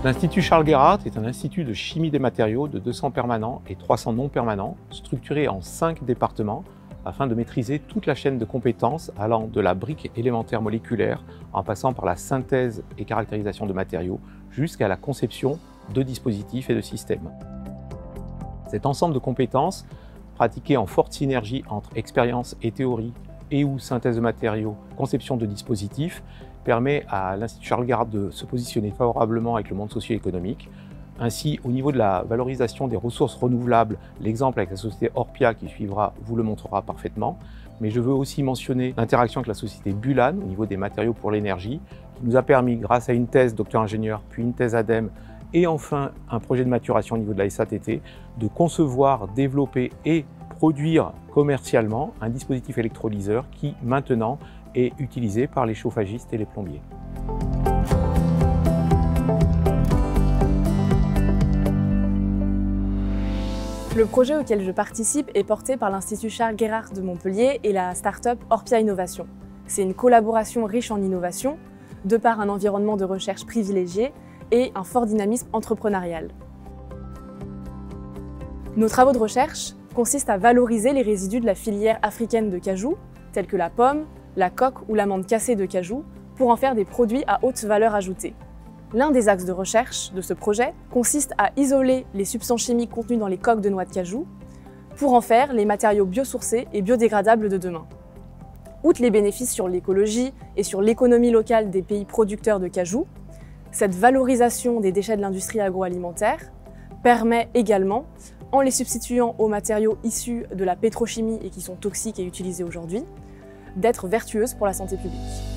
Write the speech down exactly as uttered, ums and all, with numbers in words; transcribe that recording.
L'Institut Charles Gerhardt est un institut de chimie des matériaux de deux cents permanents et trois cents non permanents, structuré en cinq départements afin de maîtriser toute la chaîne de compétences allant de la brique élémentaire moléculaire en passant par la synthèse et caractérisation de matériaux jusqu'à la conception de dispositifs et de systèmes. Cet ensemble de compétences, pratiquées en forte synergie entre expérience et théorie et ou synthèse de matériaux, conception de dispositifs, permet à l'Institut Charles Gerhardt de se positionner favorablement avec le monde socio-économique. Ainsi, au niveau de la valorisation des ressources renouvelables, l'exemple avec la société Orpia qui suivra vous le montrera parfaitement. Mais je veux aussi mentionner l'interaction avec la société Bulan au niveau des matériaux pour l'énergie, qui nous a permis, grâce à une thèse docteur-ingénieur, puis une thèse ADEME, et enfin un projet de maturation au niveau de la S A T T, de concevoir, développer et produire commercialement un dispositif électrolyseur qui, maintenant, est utilisé par les chauffagistes et les plombiers. Le projet auquel je participe est porté par l'Institut Charles Gerhardt de Montpellier et la start-up Orpia Innovation. C'est une collaboration riche en innovation, de par un environnement de recherche privilégié et un fort dynamisme entrepreneurial. Nos travaux de recherche consistent à valoriser les résidus de la filière africaine de cajou, tels que la pomme, la coque ou l'amande cassée de cajou, pour en faire des produits à haute valeur ajoutée. L'un des axes de recherche de ce projet consiste à isoler les substances chimiques contenues dans les coques de noix de cajou pour en faire les matériaux biosourcés et biodégradables de demain. Outre les bénéfices sur l'écologie et sur l'économie locale des pays producteurs de cajou, cette valorisation des déchets de l'industrie agroalimentaire permet également, en les substituant aux matériaux issus de la pétrochimie et qui sont toxiques et utilisés aujourd'hui, d'être vertueuse pour la santé publique.